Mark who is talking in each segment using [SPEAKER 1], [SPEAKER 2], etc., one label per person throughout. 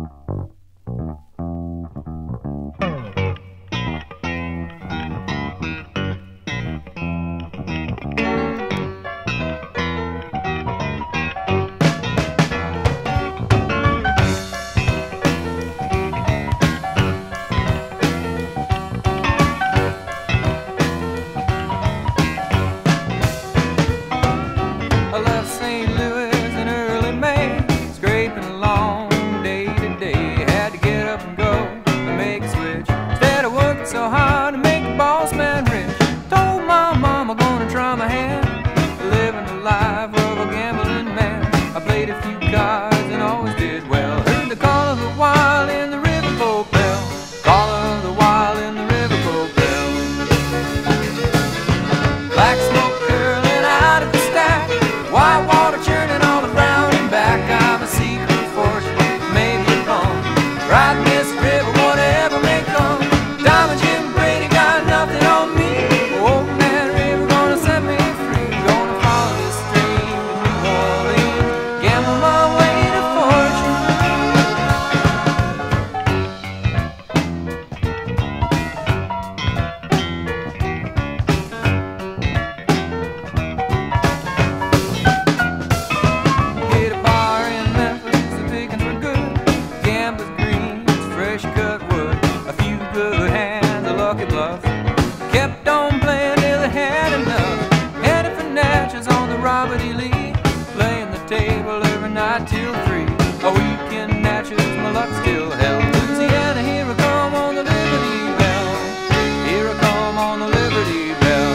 [SPEAKER 1] So hard to make the boss man rich. Told my mom I'm gonna try my hand, living the life of a gambling man. I played a few cards and always did well. Heard the call of the wild in the riverboat bell. Call of the wild in the riverboat bell. Black smoke curling out of the stack, white water churning all around and back. I'm a secret fortune, maybe a bum, riding this river, whatever may come. Diamond Jim Brady got nothing on me. Old man river gonna set me free. Gonna follow this stream to New Orleans, gamble my way to fortune. Hit a bar in Memphis, the pickings were good. Gambler's green, fresh cut wood. A few good hands, a lucky bluff. Kept on playing till they had enough. Headed for Natchez on the Robert E. Lee, playing the table every night till 3. A weekend Natchez, my luck still held. Louisiana, here I come on the Liberty Bell. Here I come on the Liberty Bell.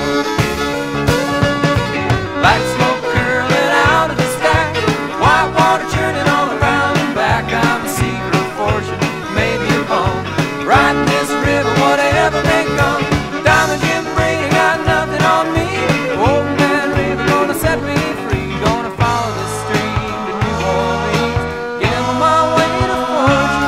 [SPEAKER 1] Black smoke curling out of the stack, white water churning all around and back. I'm a secret fortune, maybe a bum, riding this river, whatever may come. Diamond Jim Brady got nothing on me. Old man river gonna set me free. Gonna follow the stream to New Orleans, gamble my way to fortune.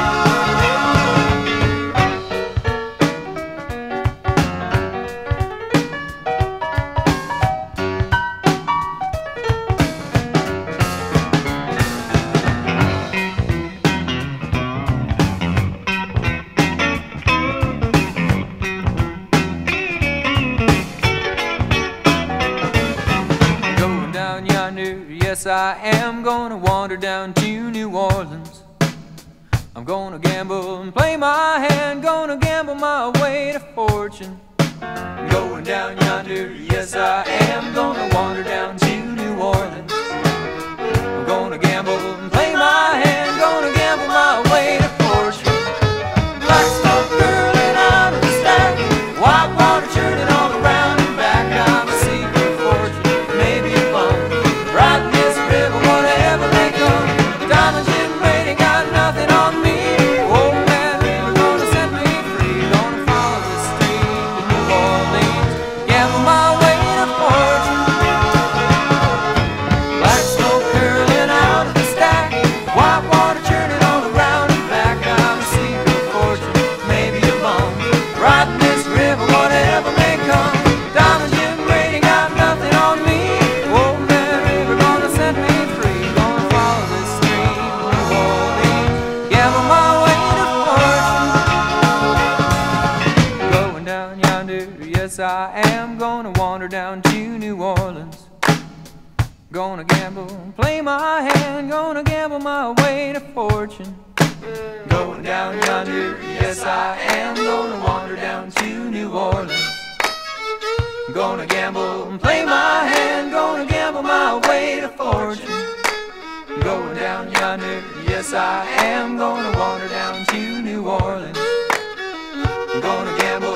[SPEAKER 1] Going down yonder, yes I am gonna wander down to New Orleans. I'm gonna gamble and play my hand, gonna gamble my way to fortune. Going down yonder, yes I am gonna wander down to New Orleans. I'm gonna gamble and play my hand, gonna gamble my way to fortune. Black smoke curling out of the stack, white water churning all around and back. I'm a secret fortune, maybe a bum, riding this river, whatever may come. Diamond Jim Brady got nothing on me. Old man river gonna set me free. Gonna follow the stream to New Orleans, gamble my way to fortune. Black smoke curling out of the stack, white water churning all around and back. I'm a secret fortune, maybe a bum, riding this river, whatever may come. Diamond Jim Brady got nothing on me. Old man river gonna set me free. Gonna follow this stream to New Orleans, gamble my way to fortune. Going down yonder, yes I am gonna wander down to New Orleans. Gonna gamble, play my hand, gonna gamble my way to fortune. Going down yonder, yes I am gonna wander down to New Orleans. Gonna gamble and play my hand, gonna gamble my way to fortune. Going down yonder, yes I am gonna wander down to New Orleans. Gonna gamble